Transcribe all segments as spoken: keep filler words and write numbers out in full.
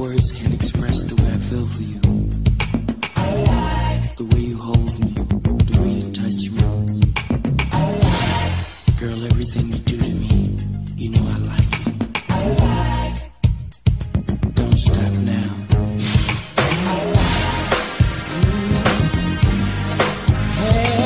words can't express the way I feel for you. I like the way you hold me, the way you touch me. I like, girl, everything you do to me, you know I like it. I like, don't stop now. I like, mm, hey.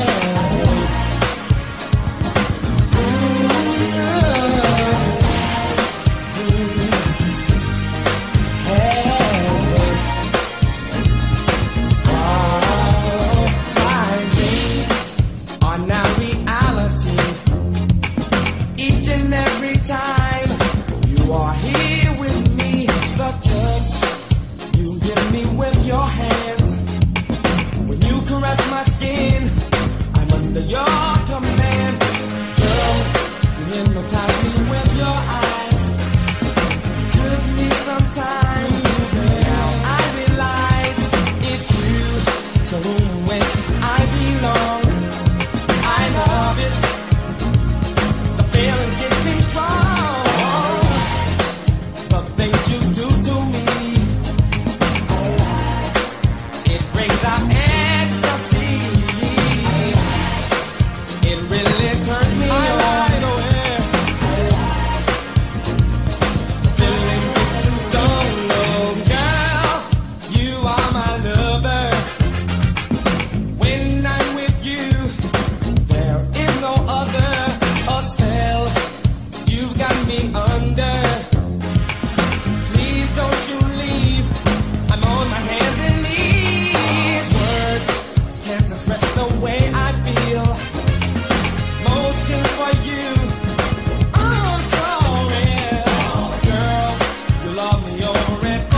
Love me over and